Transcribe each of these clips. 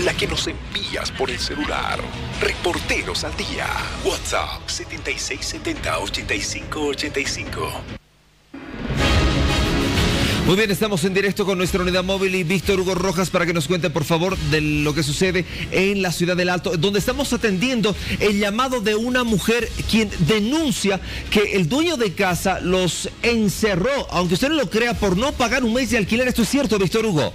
la que nos envías por el celular. Reporteros al Día. WhatsApp 7670-8585. Muy bien, estamos en directo con nuestra unidad móvil y Víctor Hugo Rojas para que nos cuente, por favor, de lo que sucede en la ciudad del Alto, donde estamos atendiendo el llamado de una mujer quien denuncia que el dueño de casa los encerró, aunque usted no lo crea, por no pagar un mes de alquiler. ¿Esto es cierto, Víctor Hugo?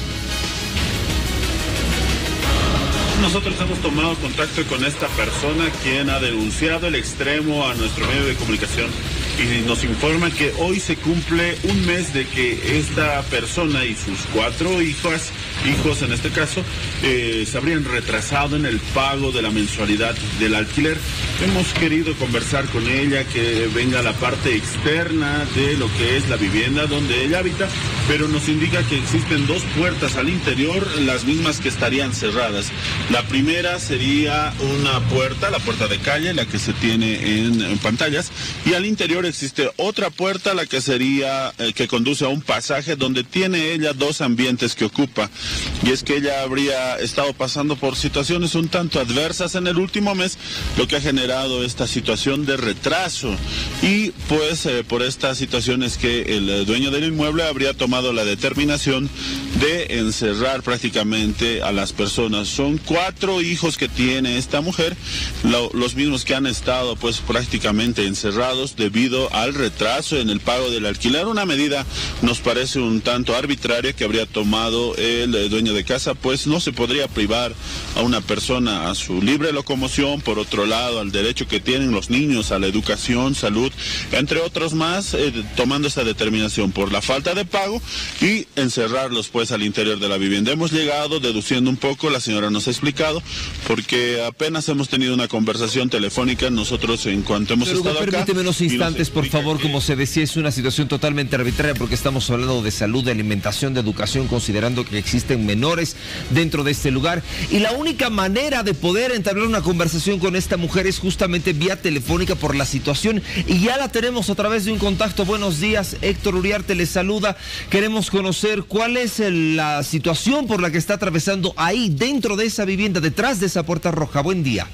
Nosotros hemos tomado contacto con esta persona quien ha denunciado el extremo a nuestro medio de comunicación y nos informa que hoy se cumple un mes de que esta persona y sus 4 hijos en este caso, se habrían retrasado en el pago de la mensualidad del alquiler. Hemos querido conversar con ella, que venga a la parte externa de lo que es la vivienda donde ella habita, pero nos indica que existen 2 puertas al interior, las mismas que estarían cerradas. La primera sería una puerta, la puerta de calle, la que se tiene en pantallas, y al interior existe otra puerta, la que sería, que conduce a un pasaje donde tiene ella 2 ambientes que ocupa. Y es que ella habría estado pasando por situaciones un tanto adversas en el último mes, lo que ha generado esta situación de retraso. Y pues por esta situación es que el dueño del inmueble habría tomado la determinación de encerrar prácticamente a las personas. Son 4 hijos que tiene esta mujer, los mismos que han estado pues prácticamente encerrados debido al retraso en el pago del alquiler. Una medida nos parece un tanto arbitraria que habría tomado el dueño de casa, pues no se podría privar a una persona a su libre locomoción, por otro lado al derecho que tienen los niños a la educación, salud, entre otros más, tomando esta determinación por la falta de pago y encerrarlos pues al interior de la vivienda. Hemos llegado deduciendo un poco, la señora nos ha explicado, porque apenas hemos tenido una conversación telefónica nosotros en cuanto hemos estado acá. Permíteme unos instantes, por favor, como se decía, es una situación totalmente arbitraria porque estamos hablando de salud, de alimentación, de educación, considerando que existen menores dentro de este lugar, y la única manera de poder entablar una conversación con esta mujer es justamente vía telefónica por la situación, y ya la tenemos a través de un contacto. Buenos días, Héctor Uriarte le saluda. Queremos conocer cuál es la situación por la que está atravesando ahí dentro de esa vivienda, detrás de esa puerta roja. Buen día.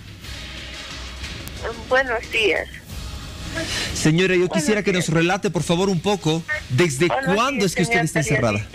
Buenos días. Señora, yo quisiera que nos relate, por favor, un poco, ¿desde cuándo es que usted está encerrada?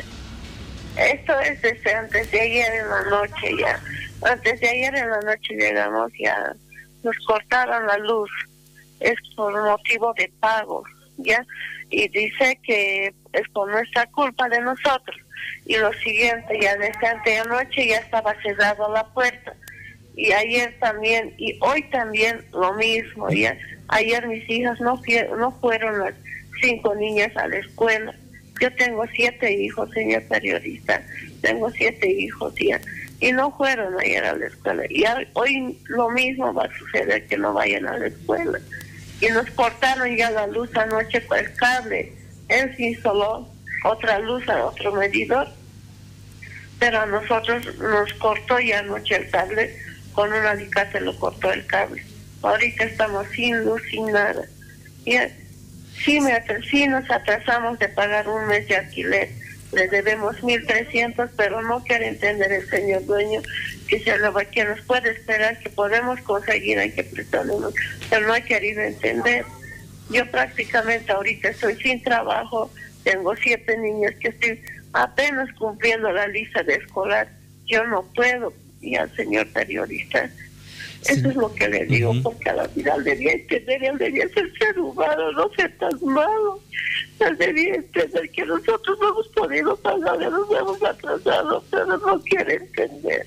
Esto es desde antes de ayer en la noche ya. Antes de ayer en la noche llegamos, ya nos cortaron la luz. Es por motivo de pago, ¿ya? Y dice que es por nuestra culpa de nosotros. Y lo siguiente, ya desde anteanoche ya estaba cerrada la puerta. Y ayer también, y hoy también lo mismo, ¿ya? Ayer mis hijas no fueron las 5 niñas a la escuela. Yo tengo 7 hijos, señor periodista. Tengo 7 hijos ya. Y no fueron ayer a la escuela. Y hoy lo mismo va a suceder, que no vayan a la escuela. Y nos cortaron ya la luz anoche con el cable. Él se instaló otra luz a otro medidor. Pero a nosotros nos cortó ya anoche el cable. Con un alicate lo cortó el cable. Ahorita estamos sin luz, sin nada. Ya. Sí nos atrasamos de pagar un mes de alquiler. Le debemos 1.300, pero no quiere entender el señor dueño que nos puede esperar, que podemos conseguir, hay que prestarnos, pero no ha querido entender. Yo prácticamente ahorita estoy sin trabajo, tengo 7 niños que estoy apenas cumpliendo la lista de escolar. Yo no puedo, y al señor periodista, eso es lo que le digo, porque a la vida debía entender, él debía ser humano, no ser tan malo. Él debía entender que nosotros no hemos podido pagar, nos hemos atrasado, pero no quiere entender.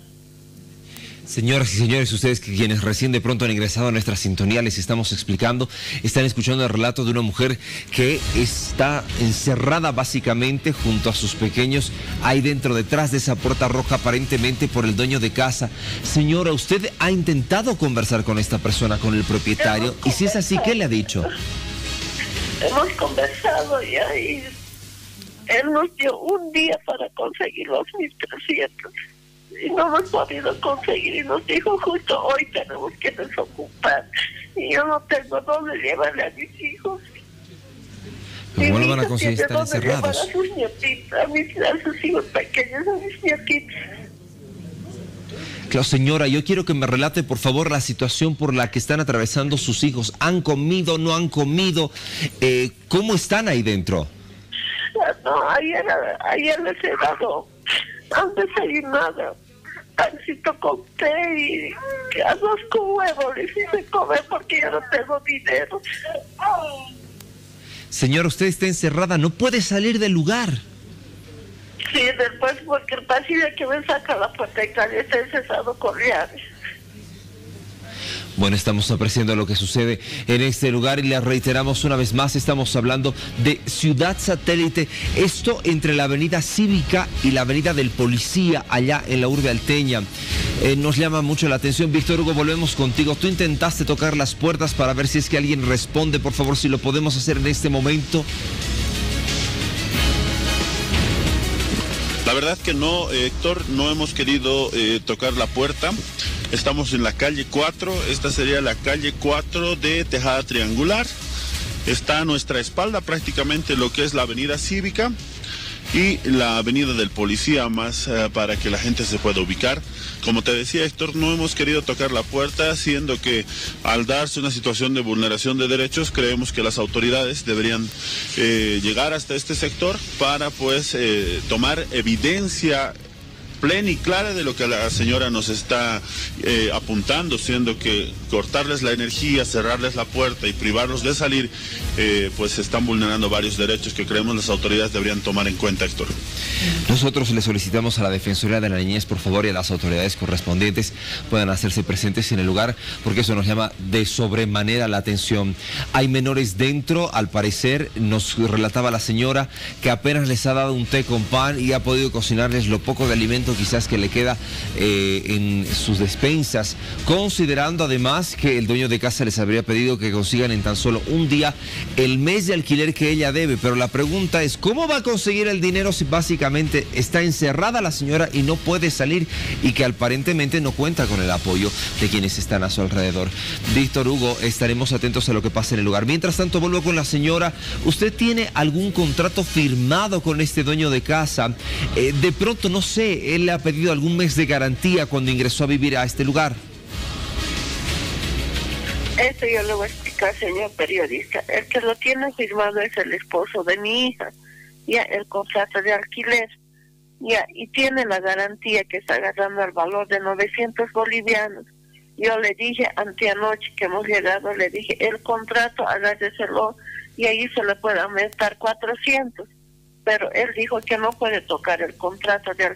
Señoras y señores, ustedes quienes recién de pronto han ingresado a nuestra sintonía, les estamos explicando, están escuchando el relato de una mujer que está encerrada básicamente junto a sus pequeños ahí dentro, detrás de esa puerta roja, aparentemente por el dueño de casa. Señora, ¿usted ha intentado conversar con esta persona, con el propietario? Y si es así, ¿qué le ha dicho? Hemos conversado ya y él nos dio un día para conseguir los 1.300. Y no hemos podido conseguir, y nos dijo justo hoy tenemos que desocupar, y yo no tengo dónde llevarle a mis hijos. ¿Cómo lo van a conseguir? Están encerrados. A sus nietitos, a sus hijos pequeños, a mis nietitos. Claro, señora, yo quiero que me relate, por favor, la situación por la que están atravesando sus hijos. ¿Han comido, no han comido? ¿Cómo están ahí dentro? No, ayer les he dado, antes de ir nada, pancito con té y arroz con huevo les hice comer porque ya no tengo dinero. Señora, usted está encerrada, no puede salir del lugar. Sí, después porque el pasillo que me saca la puerta y calle está encerrado con llaves. Bueno, estamos apreciando lo que sucede en este lugar y le reiteramos una vez más, estamos hablando de Ciudad Satélite, esto entre la avenida Cívica y la avenida del Policía, allá en la urbe alteña. Nos llama mucho la atención. Víctor Hugo, volvemos contigo. Tú intentaste tocar las puertas para ver si es que alguien responde, por favor, si lo podemos hacer en este momento. La verdad que no, Héctor, no hemos querido tocar la puerta. Estamos en la calle 4, esta sería la calle 4 de Tejada Triangular. Está a nuestra espalda prácticamente lo que es la avenida Cívica y la avenida del Policía, más para que la gente se pueda ubicar. Como te decía, Héctor, no hemos querido tocar la puerta, siendo que al darse una situación de vulneración de derechos, creemos que las autoridades deberían llegar hasta este sector para pues tomar evidencia plena y clara de lo que la señora nos está apuntando, siendo que cortarles la energía, cerrarles la puerta y privarlos de salir, pues están vulnerando varios derechos que creemos las autoridades deberían tomar en cuenta, Héctor. Nosotros le solicitamos a la Defensoría de la Niñez, por favor, y a las autoridades correspondientes puedan hacerse presentes en el lugar, porque eso nos llama de sobremanera la atención. Hay menores dentro, al parecer, nos relataba la señora que apenas les ha dado un té con pan y ha podido cocinarles lo poco de alimento quizás que le queda en sus despensas, considerando además que el dueño de casa les habría pedido que consigan en tan solo un día el mes de alquiler que ella debe. Pero la pregunta es, ¿cómo va a conseguir el dinero si básicamente está encerrada la señora y no puede salir y que aparentemente no cuenta con el apoyo de quienes están a su alrededor? Víctor Hugo, estaremos atentos a lo que pase en el lugar. Mientras tanto, vuelvo con la señora. ¿Usted tiene algún contrato firmado con este dueño de casa? De pronto, no sé, él le ha pedido algún mes de garantía cuando ingresó a vivir a este lugar. Eso yo le voy a explicar, señor periodista. El que lo tiene firmado es el esposo de mi hija, ya el contrato de alquiler, ya, y tiene la garantía que está agarrando el valor de 900 bolivianos. Yo le dije anteanoche que hemos llegado, le dije, el contrato agárreselo y ahí se le puede aumentar 400. Pero él dijo que no puede tocar el contrato de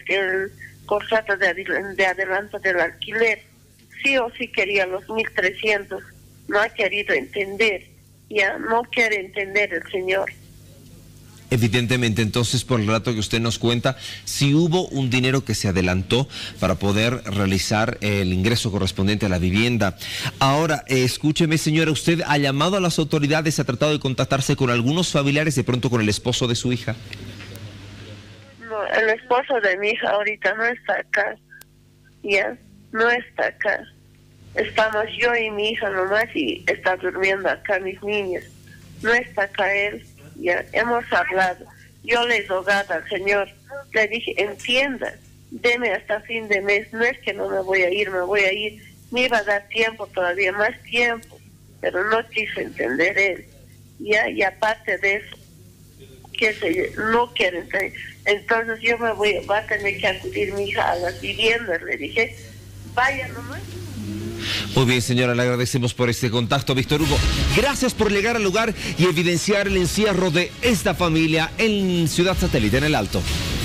adelanto del alquiler. Sí o sí quería los 1.300. No ha querido entender. Ya no quiere entender el señor. Evidentemente, entonces, por el rato que usted nos cuenta, si hubo un dinero que se adelantó para poder realizar el ingreso correspondiente a la vivienda. Ahora, escúcheme, señora, ¿usted ha llamado a las autoridades, ha tratado de contactarse con algunos familiares, de pronto con el esposo de su hija? No, el esposo de mi hija ahorita no está acá. Ya, no está acá. Estamos yo y mi hija nomás y está durmiendo acá mis niños. No está acá él. Ya hemos hablado. Yo le he rogado al señor, le dije, entienda, deme hasta fin de mes. No es que no me voy a ir, me voy a ir. Me iba a dar tiempo, todavía más tiempo, pero no quiso entender él. Ya, y aparte de eso, que no quiere entender. Entonces yo va a tener que acudir mi hija a las viviendas. Le dije, vaya nomás. Muy bien, señora, le agradecemos por este contacto, Víctor Hugo. Gracias por llegar al lugar y evidenciar el encierro de esta familia en Ciudad Satélite, en el Alto.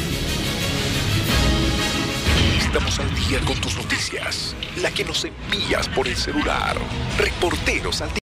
Estamos al día con tus noticias, la que nos envías por el celular. Reporteros al día.